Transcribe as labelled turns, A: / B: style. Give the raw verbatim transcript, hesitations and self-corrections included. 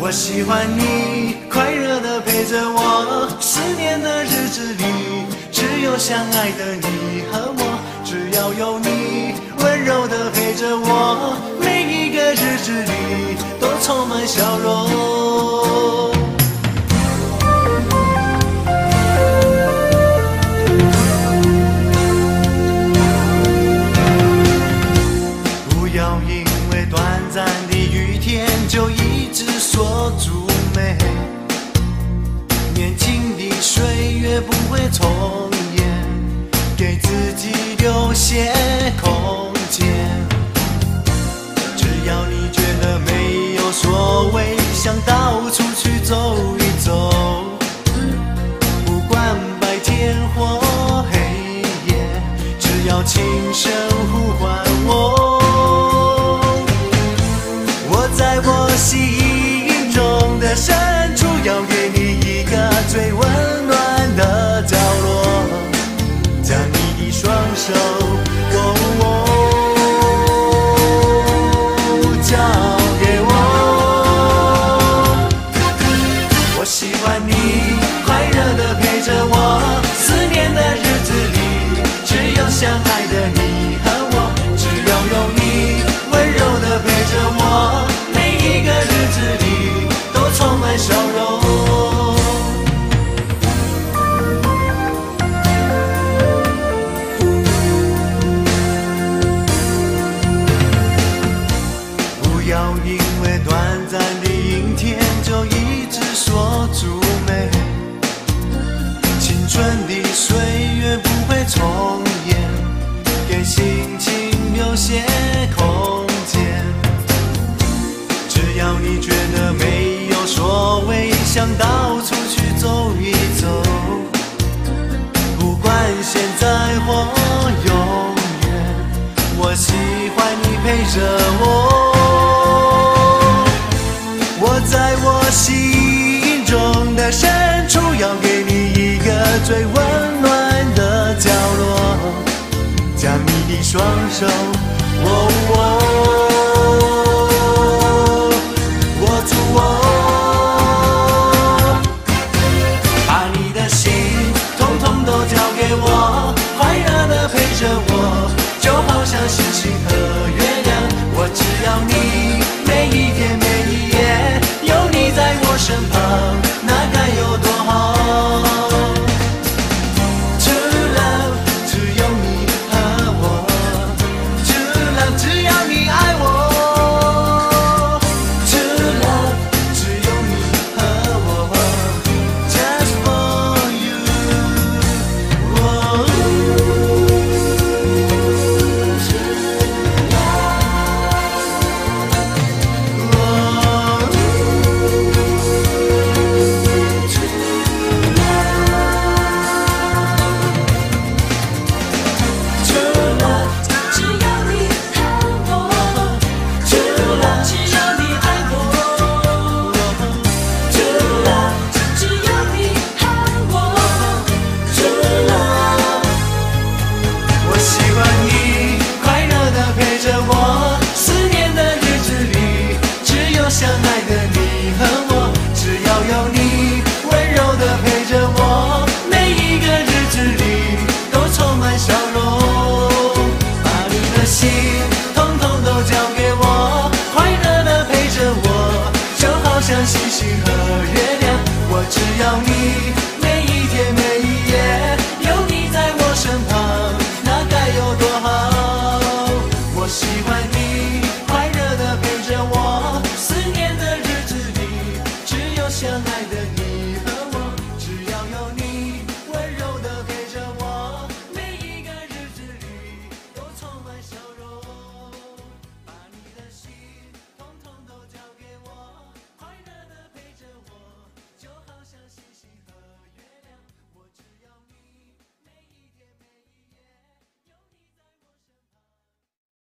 A: 我喜欢你快乐地陪着我，思念的日子里只有相爱的你和我，只要有你温柔地陪着我，每一个日子里都充满笑容。不要因为短暂的雨天就一直说祝美，年轻的岁月不会重演，给自己留些空间。只要你觉得没有所谓，想到处去走一走，不管白天或黑夜，只要轻声呼唤我，我在我心中的深处要给你一个最温暖的角落，将你的双手哦哦交给我。我喜欢你快乐地陪着我，思念的日子里只有相爱的你和我，只要有你温柔地陪着我，每一个日子里都充满笑容。不要因为短暂的阴天就一直说祝美，青春的岁月不会重演，给心情留些空间。只要你觉得没有所谓，想到处去走一走，不管现在或永远，我喜欢你陪着我，我在我心中的深处要给你一个最温暖的角落，将你的双手哦哦握住我，把你的心统统都交给我，快乐地陪着我，就好像星星和月亮，我只要你每一天每一夜有你在我身旁，那该有多好。 True love 只有你和我， True love 只要你爱我， True love 只有你和我 Just for you、哦、相爱的你和我，只要有你温柔地陪着我，每一个日子里都充满笑容，把你的心